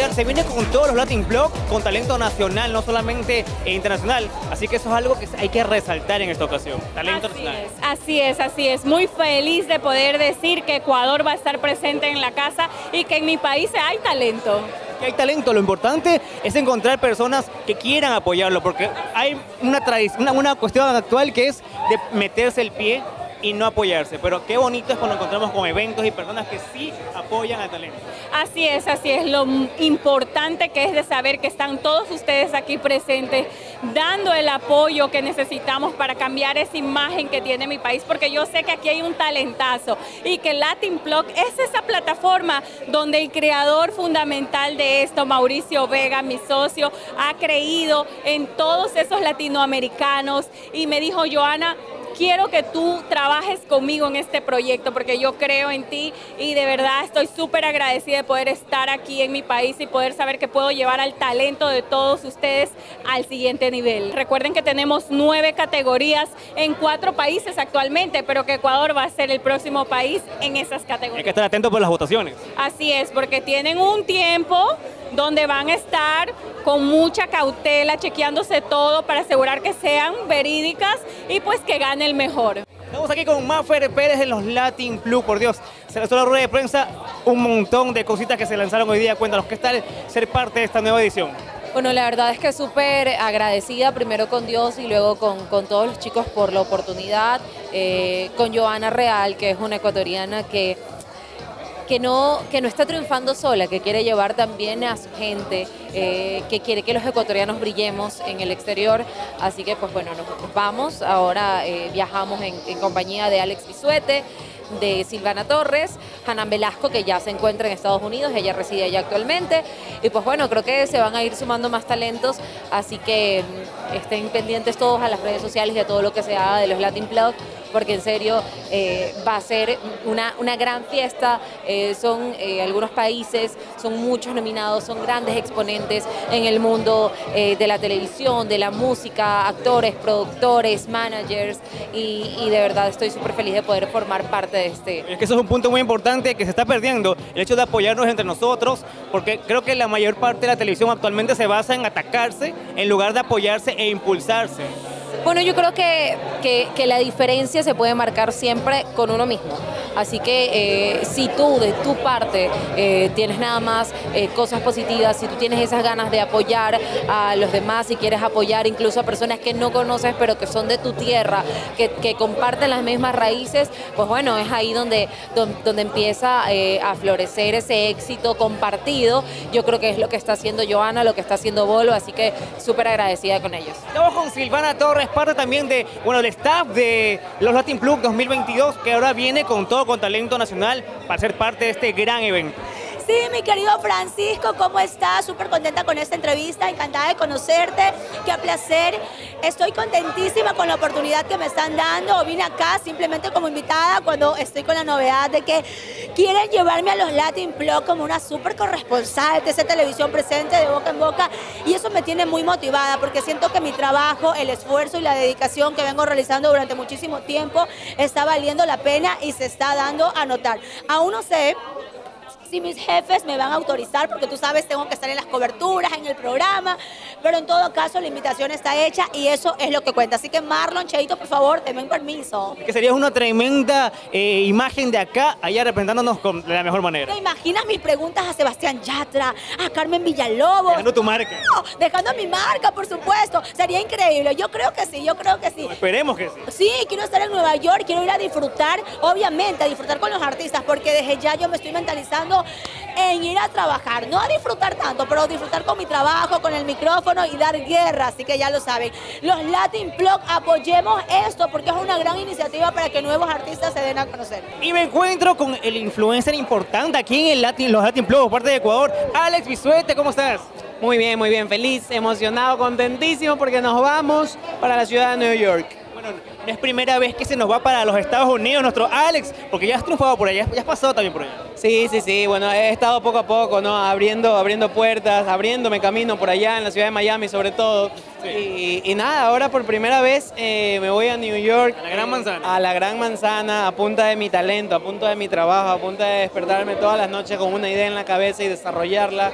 se viene con todos los Latin Blog, con talento nacional, no solamente internacional. Así que eso es algo que hay que resaltar en esta ocasión, talento nacional. Así es, así es. Muy feliz de poder decir que Ecuador va a estar presente en la casa y que en mi país hay talento. Que hay talento, lo importante es encontrar personas que quieran apoyarlo, porque hay una cuestión actual que es de meterse el pie y no apoyarse, pero qué bonito es cuando encontramos con eventos y personas que sí apoyan al talento. Así es, lo importante que es de saber que están todos ustedes aquí presentes, dando el apoyo que necesitamos para cambiar esa imagen que tiene mi país, porque yo sé que aquí hay un talentazo y que Latin Blog es esa plataforma donde el creador fundamental de esto, Mauricio Vega, mi socio, ha creído en todos esos latinoamericanos y me dijo, Joana, quiero que tú trabajes conmigo en este proyecto porque yo creo en ti y de verdad estoy súper agradecida de poder estar aquí en mi país y poder saber que puedo llevar al talento de todos ustedes al siguiente nivel. Recuerden que tenemos 9 categorías en 4 países actualmente, pero que Ecuador va a ser el próximo país en esas categorías. Hay que estar atentos por las votaciones. Así es, porque tienen un tiempo donde van a estar con mucha cautela, chequeándose todo para asegurar que sean verídicas y pues que gane el mejor. Estamos aquí con Mafer Pérez en los Latin Blog, por Dios, se lanzó la rueda de prensa, un montón de cositas que se lanzaron hoy día. Cuéntanos, ¿qué tal ser parte de esta nueva edición? Bueno, la verdad es que súper agradecida, primero con Dios y luego con todos los chicos por la oportunidad, con Joana Real, que es una ecuatoriana que no está triunfando sola, que quiere llevar también a su gente, que quiere que los ecuatorianos brillemos en el exterior. Así que pues bueno, nos vamos, ahora viajamos en compañía de Alex Bisuete, de Silvana Torres, Hanan Velasco, que ya se encuentra en Estados Unidos, ella reside allá actualmente, y pues bueno, creo que se van a ir sumando más talentos, así que estén pendientes todos a las redes sociales y a todo lo que se haga de los Latin Blog, porque en serio va a ser una gran fiesta. Son algunos países, son muchos nominados, son grandes exponentes en el mundo de la televisión, de la música, actores, productores, managers, y de verdad estoy súper feliz de poder formar parte de este. Es que eso es un punto muy importante que se está perdiendo, el hecho de apoyarnos entre nosotros, porque creo que la mayor parte de la televisión actualmente se basa en atacarse en lugar de apoyarse e impulsarse. Bueno, yo creo que la diferencia se puede marcar siempre con uno mismo. Así que si tú, de tu parte, tienes nada más cosas positivas, si tú tienes esas ganas de apoyar a los demás, si quieres apoyar incluso a personas que no conoces, pero que son de tu tierra, que comparten las mismas raíces, pues bueno, es ahí donde empieza a florecer ese éxito compartido. Yo creo que es lo que está haciendo Joana, lo que está haciendo Bolo, así que súper agradecida con ellos. Estamos con Silvana Torres, parte también del staff de los Latin Blog 2022, que ahora viene con talento nacional para ser parte de este gran evento. Sí, mi querido Francisco, ¿cómo estás? Súper contenta con esta entrevista, encantada de conocerte, qué placer. Estoy contentísima con la oportunidad que me están dando. Vine acá simplemente como invitada cuando estoy con la novedad de que quieren llevarme a los Latin Blog como una súper corresponsal de esa televisión presente de boca en boca, y eso me tiene muy motivada porque siento que mi trabajo, el esfuerzo y la dedicación que vengo realizando durante muchísimo tiempo está valiendo la pena y se está dando a notar. Aún no sé si mis jefes me van a autorizar, porque tú sabes, tengo que estar en las coberturas, en el programa, pero en todo caso la invitación está hecha y eso es lo que cuenta. Así que Marlon, Cheito, por favor, denme permiso. Que sería una tremenda imagen de acá, allá representándonos de la mejor manera. ¿Te imaginas mis preguntas a Sebastián Yatra, a Carmen Villalobos? Dejando tu marca. No, dejando mi marca, por supuesto. Sería increíble. Yo creo que sí, yo creo que sí. Pues esperemos que sí. Sí, quiero estar en Nueva York, quiero ir a disfrutar, obviamente, a disfrutar con los artistas, porque desde ya yo me estoy mentalizando en ir a trabajar, no a disfrutar tanto, pero disfrutar con mi trabajo, con el micrófono y dar guerra, así que ya lo saben. Los Latin Blog, apoyemos esto porque es una gran iniciativa para que nuevos artistas se den a conocer. Y me encuentro con el influencer importante aquí en los Latin Blog, por parte de Ecuador, Alex Bisuete, ¿cómo estás? Muy bien, feliz, emocionado, contentísimo porque nos vamos para la ciudad de Nueva York. Bueno, no es primera vez que se nos va para los Estados Unidos nuestro Alex, porque ya has triunfado por allá, ya has pasado también por allá. Sí, bueno, he estado poco a poco, ¿no? Abriendo puertas, abriéndome camino por allá en la ciudad de Miami sobre todo. Sí. Y nada, ahora por primera vez me voy a New York. A la Gran Manzana. A la Gran Manzana, a punta de mi talento, a punta de mi trabajo, a punta de despertarme todas las noches con una idea en la cabeza y desarrollarla.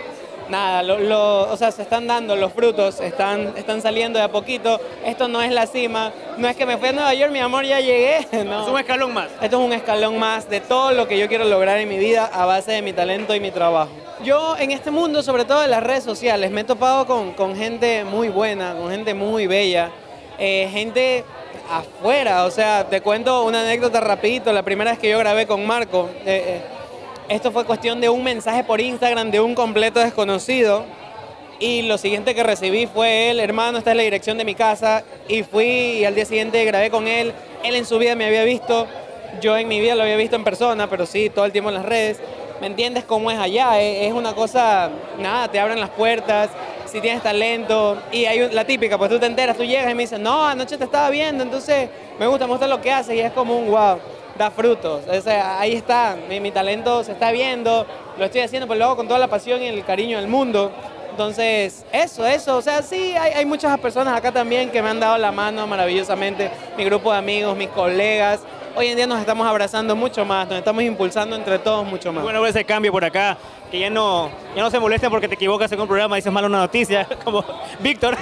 nada, o sea, se están dando los frutos, están saliendo de a poquito. Esto no es la cima, no es que me fui a Nueva York, mi amor, ya llegué. No. Es un escalón más. Esto es un escalón más de todo lo que yo quiero lograr en mi vida a base de mi talento y mi trabajo. Yo en este mundo, sobre todo en las redes sociales, me he topado con gente muy buena, con gente muy bella, gente afuera. O sea, te cuento una anécdota rapidito. La primera vez que yo grabé con Marco, esto fue cuestión de un mensaje por Instagram de un completo desconocido, y lo siguiente que recibí fue él, hermano, esta es la dirección de mi casa, y fui y al día siguiente grabé con él. Él en su vida me había visto, yo en mi vida lo había visto en persona, pero sí, todo el tiempo en las redes. ¿Me entiendes cómo es allá? Es una cosa, nada, te abren las puertas, si tienes talento, y hay la típica, pues tú te enteras, tú llegas y me dices, no, anoche te estaba viendo, entonces me gusta lo que haces, y es como un wow. Da frutos, o sea, ahí está, mi talento se está viendo, lo estoy haciendo, pero lo hago con toda la pasión y el cariño del mundo. Entonces, eso, o sea, sí, hay muchas personas acá también que me han dado la mano maravillosamente, mi grupo de amigos, mis colegas. Hoy en día nos estamos abrazando mucho más, nos estamos impulsando entre todos mucho más. Bueno, ver ese cambio por acá, que ya no se molesten porque te equivocas en un programa, dices mal una noticia, como Víctor.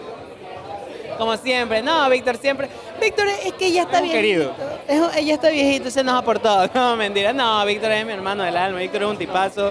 Como siempre, no, Víctor siempre. Víctor es que ya está viejito. Ella está viejito, se nos ha portado. No, mentira. No, Víctor es mi hermano del alma. Víctor es un tipazo.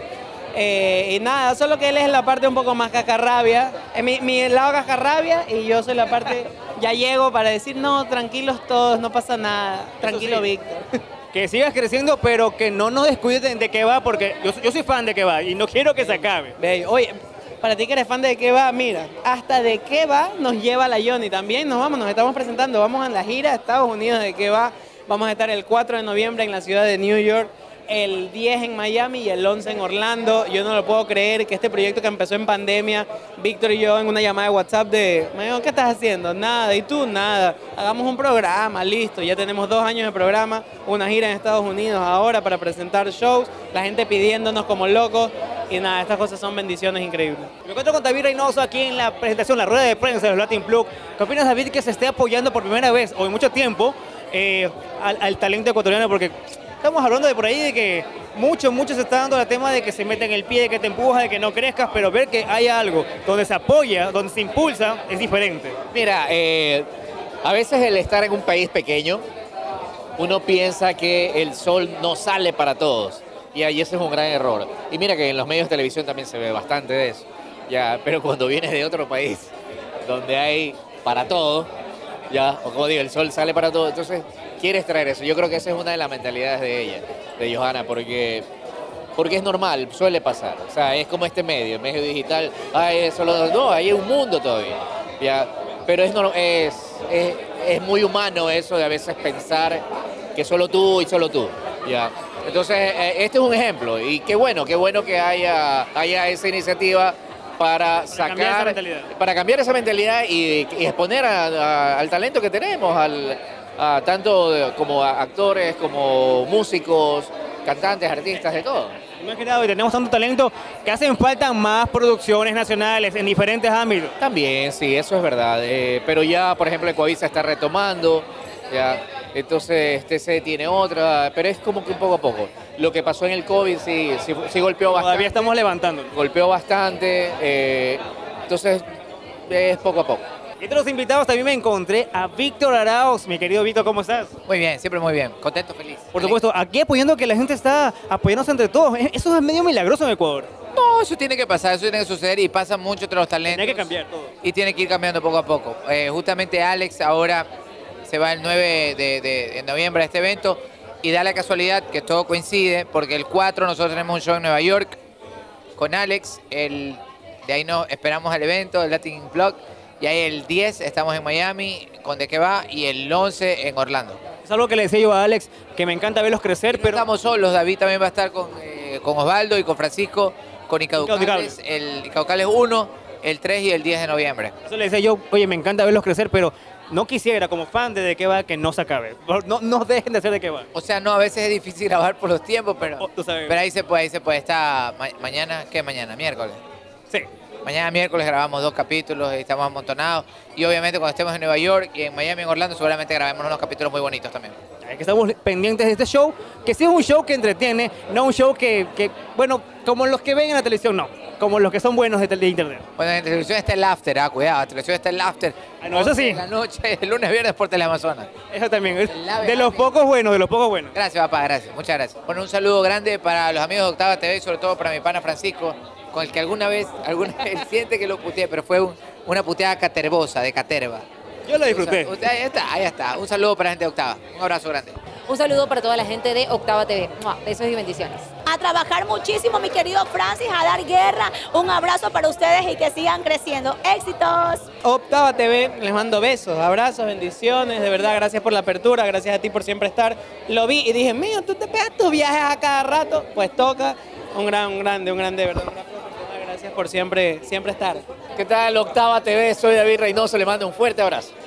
Y nada, solo que él es la parte un poco más cascarrabia. Mi lado cascarrabia, y yo soy la parte. Ya llego para decir, no, tranquilos todos, no pasa nada. Tranquilo, sí. Víctor. Que sigas creciendo, pero que no nos descuides de qué va, porque yo soy fan de qué va y no quiero que se acabe. Oye, para ti que eres fan de qué va, mira, hasta de qué va nos lleva la Johnny. También nos estamos presentando, vamos en la gira a Estados Unidos de qué va. Vamos a estar el 4 de noviembre en la ciudad de New York, el 10 en Miami y el 11 en Orlando. Yo no lo puedo creer que este proyecto que empezó en pandemia, Víctor y yo en una llamada de WhatsApp me dijo, ¿qué estás haciendo? Nada, ¿y tú? Nada. Hagamos un programa, listo. Ya tenemos 2 años de programa, una gira en Estados Unidos ahora para presentar shows, la gente pidiéndonos como locos. Y nada, estas cosas son bendiciones increíbles. Me encuentro con David Reynoso aquí en la presentación, la rueda de prensa de los Latin Plug. ¿Qué opinas, David, que se esté apoyando por primera vez o en mucho tiempo al talento ecuatoriano? Porque estamos hablando de por ahí de que mucho se está dando el tema de que se mete en el pie, de que te empuja, de que no crezcas, pero ver que hay algo donde se apoya, donde se impulsa, es diferente. Mira, a veces el estar en un país pequeño, uno piensa que el sol no sale para todos. Y ahí ese es un gran error. Y mira que en los medios de televisión también se ve bastante de eso. Ya, pero cuando vienes de otro país, donde hay para todo, ya, o como digo, el sol sale para todo, entonces quieres traer eso. Yo creo que esa es una de las mentalidades de ella, de Johanna, porque es normal, suele pasar. O sea, es como este medio, el medio digital, no, hay un mundo todavía. Ya, pero es muy humano eso de a veces pensar que solo tú y solo tú. Ya. Entonces, este es un ejemplo, y qué bueno que haya esa iniciativa para cambiar esa mentalidad y exponer al talento que tenemos, tanto como actores, como músicos, cantantes, artistas, de todo. Imaginado, y tenemos tanto talento que hacen falta más producciones nacionales en diferentes ámbitos. También, sí, eso es verdad, pero ya, por ejemplo, Ecuavisa se está retomando, ya. Entonces TC tiene otra, pero es como que un poco a poco. Lo que pasó en el COVID sí golpeó bastante. Todavía estamos levantando. Golpeó bastante, entonces es poco a poco. Y entre los invitados también me encontré a Víctor Arauz. Mi querido Víctor, ¿cómo estás? Muy bien, siempre muy bien. Contento, feliz. Por supuesto, aquí apoyando que la gente está apoyándose entre todos. Eso es medio milagroso en Ecuador. No, eso tiene que pasar, eso tiene que suceder y pasa mucho entre los talentos. Tiene que cambiar todo. Y tiene que ir cambiando poco a poco. Justamente Alex ahora se va el 9 de noviembre a este evento y da la casualidad que todo coincide porque el 4 nosotros tenemos un show en Nueva York con Alex, de ahí nos esperamos al evento, el Latin Plug, y ahí el 10 estamos en Miami con De Qué Va y el 11 en Orlando. Es algo que le decía yo a Alex, que me encanta verlos crecer, pero... estamos solos, David también va a estar con Osvaldo y con Francisco, con Icaducales, el Icaducales 1, el 3 y el 10 de noviembre. Eso le decía yo, oye, me encanta verlos crecer, pero no quisiera, como fan de Qué Va, que no se acabe. No dejen de hacer De Qué Va. O sea, no, a veces es difícil grabar por los tiempos, pero ahí se puede, Está mañana, ¿qué mañana? Miércoles. Sí. Mañana miércoles grabamos 2 capítulos y estamos amontonados. Y obviamente cuando estemos en Nueva York y en Miami, en Orlando, seguramente grabemos unos capítulos muy bonitos también. Es que estamos pendientes de este show, que sí es un show que entretiene, no un show que bueno, como los que ven en la televisión, no. como los que son buenos de internet. Bueno, en televisión está el after, cuidado, en televisión está el after. Ah, no, eso sí. En la noche, el lunes, viernes por Teleamazonas. Eso también. ave De los ave. pocos buenos, de los pocos buenos. Gracias, papá, gracias, muchas gracias. Bueno, un saludo grande para los amigos de Octava TV y sobre todo para mi pana Francisco, con el que alguna vez él siente que lo puteé, pero fue una puteada caterbosa, de caterva. Yo lo disfruté. Ahí está. Un saludo para la gente de Octava. Un abrazo grande. Un saludo para toda la gente de Octava TV. ¡Mua! Besos y bendiciones. A trabajar muchísimo, mi querido Francis, a dar guerra. Un abrazo para ustedes y que sigan creciendo. ¡Éxitos! Octava TV, les mando besos, abrazos, bendiciones, de verdad, gracias por la apertura, gracias a ti por siempre estar. Lo vi y dije, mío, tú te pegas tus viajes a cada rato, pues toca. Un grande, de verdad, una profesional, gracias por siempre estar. ¿Qué tal, Octava TV? Soy David Reynoso, le mando un fuerte abrazo.